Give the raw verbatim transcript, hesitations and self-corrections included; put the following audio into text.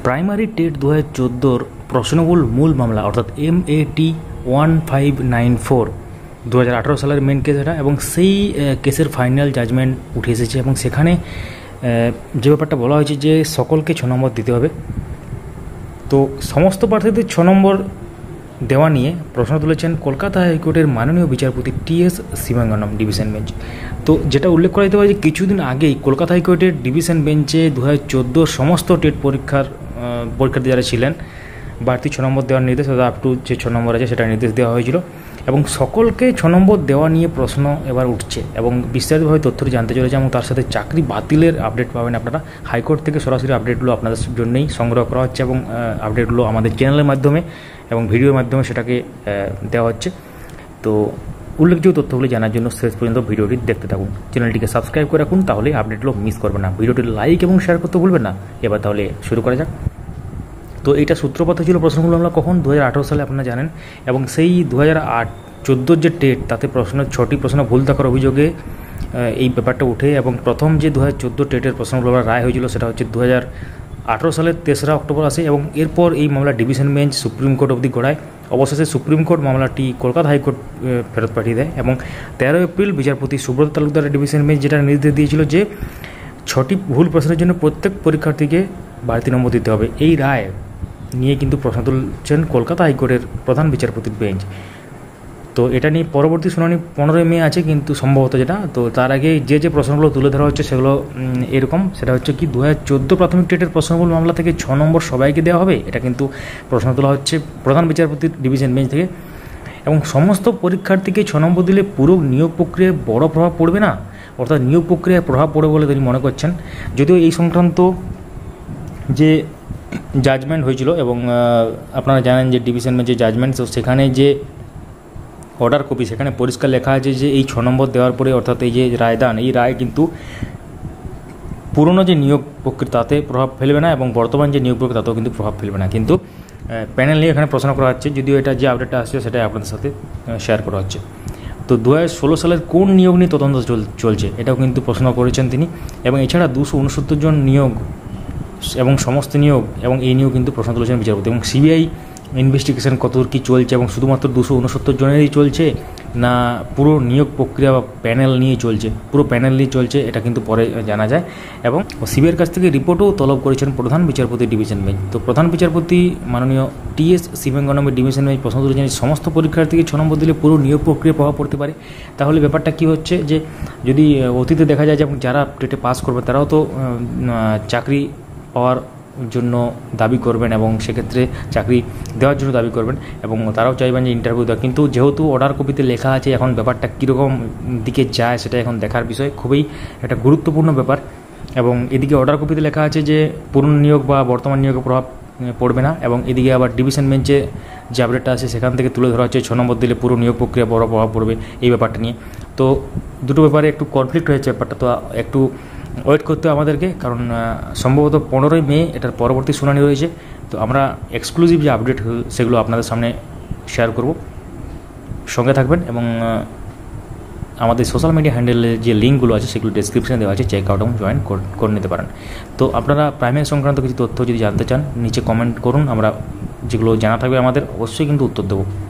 Primary TET দু হাজার চোদ্দোর প্রশ্নগুল মূল মামলা অর্থাৎ M A T one five nine four দু হাজার আঠারো সালের মেন কেস এটা, এবং সেই কেসের ফাইনাল জাজমেন্ট উঠে এসেছে এবং সেখানে যে ব্যাপারটা বলা হয়েছে যে সকলকে ছ নম্বর দিতে হবে। তো সমস্ত প্রার্থীদের ছ নম্বর দেওয়া নিয়ে প্রশ্ন তুলেছেন কলকাতা হাইকোর্টের মাননীয় বিচারপতি T S Sivagnanam division bench. তো যেটা উল্লেখ করা যেতে পারে যে কিছুদিন আগেই কলকাতা হাইকোর্টের ডিভিশন বেঞ্চে দু হাজার চোদ্দোর সমস্ত টেট পরীক্ষার পরীক্ষার্থী যারা ছিলেন বাড়তি ছ নম্বর দেওয়ার নির্দেশ, অর্থাৎ আপ টু যে ছ নম্বর আছে সেটা নির্দেশ দেওয়া হয়েছিল এবং সকলকে ছ নম্বর দেওয়া নিয়ে প্রশ্ন এবার উঠছে এবং বিস্তারিতভাবে তথ্যটি জানতে চলেছে এবং তার সাথে চাকরি বাতিলের আপডেট পাবেন আপনারা। হাইকোর্ট থেকে সরাসরি আপডেটগুলো আপনাদের জন্যই সংগ্রহ করা হচ্ছে এবং আপডেটগুলো আমাদের চ্যানেলের মাধ্যমে এবং ভিডিওর মাধ্যমে সেটাকে দেওয়া হচ্ছে। তো উল্লেখযোগ্য তথ্যগুলি জানার জন্য শেষ পর্যন্ত ভিডিওটি দেখতে থাকুন, চ্যানেলটিকে সাবস্ক্রাইব করে রাখুন, তাহলে আপডেটগুলো মিস করবেন না। ভিডিওটি লাইক এবং শেয়ার করতে ভুলবেন না। এবার তাহলে শুরু করা যাক। তো এইটা সূত্রপাত হয়েছিল প্রশ্নগুলো আমরা কখন দু হাজার আঠারো সালে আপনারা জানেন, এবং সেই দু হাজার আট চোদ্দোর যে টেট তাতে প্রশ্ন ছটি প্রশ্ন ভুল থাকার অভিযোগে এই ব্যাপারটা উঠে এবং প্রথম যে দু হাজার চোদ্দো টেটের প্রশ্নগুলো রায় হয়েছিল সেটা হচ্ছে দু হাজার আঠারো সালের তেসরা অক্টোবর আসে এবং এরপর এই মামলা ডিভিশন বেঞ্চ সুপ্রিম কোর্ট অবধি গড়ায়। অবশেষে সুপ্রিম কোর্ট মামলাটি কলকাতা হাইকোর্ট ফেরত পাঠিয়ে দেয় এবং তেরো এপ্রিল বিচারপতি সুব্রত তালুকদারের ডিভিশন বেঞ্চ যেটা নির্দেশ দিয়েছিল যে ছটি ভুল প্রশ্নের জন্য প্রত্যেক পরীক্ষার্থীকে বাড়তি নম্বর দিতে হবে। এই রায় নিয়ে কিন্তু প্রশ্ন তুলছেন কলকাতা হাইকোর্টের প্রধান বিচারপতির বেঞ্চ। তো এটা নিয়ে পরবর্তী শুনানি পনেরোই মে আছে কিন্তু সম্ভবত যেটা, তো তার আগে যে যে প্রশ্নগুলো তুলে ধরা হচ্ছে সেগুলো এরকম, সেটা হচ্ছে কি দু হাজার চোদ্দো প্রাথমিক টেটের প্রশ্নগুলো মামলা থেকে ছ নম্বর সবাইকে দেওয়া হবে, এটা কিন্তু প্রশ্ন তোলা হচ্ছে প্রধান বিচারপতির ডিভিশন বেঞ্চ থেকে। এবং সমস্ত পরীক্ষার্থীকে ছ নম্বর দিলে পুরো নিয়োগ প্রক্রিয়ায় বড় প্রভাব পড়বে না, অর্থাৎ নিয়োগ প্রক্রিয়ায় প্রভাব পড়বে বলে তিনি মনে করছেন। যদিও এই সংক্রান্ত যে জাজমেন্ট হয়েছিল এবং আপনারা জানেন যে ডিভিশন বেঞ্চে জাজমেন্ট, তো সেখানে যে অর্ডার কপি সেখানে পরিষ্কার লেখা আছে যে এই ছ নম্বর দেওয়ার পরে অর্থাৎ এই যে রায়দান, এই রায় কিন্তু পুরনো যে নিয়োগ প্রক্রিয়া তাতে প্রভাব ফেলবে না এবং বর্তমান যে নিয়োগ প্রক্রিয়া তাতেও কিন্তু প্রভাব ফেলবে না। কিন্তু প্যানেল নিয়ে এখানে প্রশ্ন করা হচ্ছে, যদিও এটা যে আপডেটটা আসছে সেটাই আপনাদের সাথে শেয়ার করা হচ্ছে। তো দু হাজার ষোলো সালের কোন নিয়োগ নিয়ে তদন্ত চলছে এটাও কিন্তু প্রশ্ন করেছেন তিনি, এবং এছাড়া দুশো উনসত্তর জন নিয়োগ এবং সমস্ত নিয়োগ এবং এই নিয়েও কিন্তু প্রশ্ন তুলেছেন বিচারপতি। এবং সিবিআই ইনভেস্টিগেশন কতদূর কী চলছে এবং শুধুমাত্র দুশো উনসত্তর জনেরই চলছে না পুরো নিয়োগ প্রক্রিয়া বা প্যানেল নিয়ে চলছে, পুরো প্যানেল নিয়ে চলছে এটা কিন্তু পরে জানা যায়। এবং সিবিআইয়ের কাছ থেকে রিপোর্টও তলব করেছেন প্রধান বিচারপতি ডিভিশন বেঞ্চ। তো প্রধান বিচারপতি মাননীয় টি এস শিবঙ্গনমের ডিভিশন বেঞ্চ প্রশ্ন তুলেছেন সমস্ত পরীক্ষার্থীকে ছ নম্বর দিলে পুরো নিয়োগ প্রক্রিয়া প্রভাব পড়তে পারে। তাহলে ব্যাপারটা কী হচ্ছে যে যদি অতীতে দেখা যায় যে যারা টেটে পাস করবে তারাও তো চাকরি পাওয়ার জন্য দাবি করবেন এবং সেক্ষেত্রে চাকরি দেওয়ার জন্য দাবি করবেন এবং তারাও চাইবেন যে ইন্টারভিউ দেওয়া, কিন্তু যেহেতু অর্ডার কপিতে লেখা আছে এখন ব্যাপারটা কীরকম দিকে যায় সেটা এখন দেখার বিষয়, খুবই একটা গুরুত্বপূর্ণ ব্যাপার। এবং এদিকে অর্ডার কপিতে লেখা আছে যে পুরনো নিয়োগ বা বর্তমান নিয়োগের প্রভাব পড়বে না, এবং এদিকে আবার ডিভিশন বেঞ্চে যে আপডেটটা আছে সেখান থেকে তুলে ধরা হচ্ছে ছ নম্বর দিলে পুরো নিয়োগ প্রক্রিয়া বড় প্রভাব পড়বে এই ব্যাপারটা নিয়ে। তো দুটো ব্যাপারে একটু কনফ্লিক্ট হয়েছে ব্যাপারটা, তো একটু ওয়েট করতে হবে আমাদেরকে, কারণ সম্ভবত পনেরোই মে এটার পরবর্তী শুনানি রয়েছে। তো আমরা এক্সক্লুসিভ যে আপডেট সেগুলো আপনাদের সামনে শেয়ার করব, সঙ্গে থাকবেন এবং আমাদের সোশ্যাল মিডিয়া হ্যান্ডেলের যে লিঙ্কগুলো আছে সেগুলো ডেসক্রিপশনে দেওয়া আছে, চেক আউট এবং জয়েন করে নিতে পারেন। তো আপনারা প্রাইমারি সংক্রান্ত কিছু তথ্য যদি জানতে চান নিচে কমেন্ট করুন, আমরা যেগুলো জানা থাকবে আমাদের অবশ্যই কিন্তু উত্তর দেবো।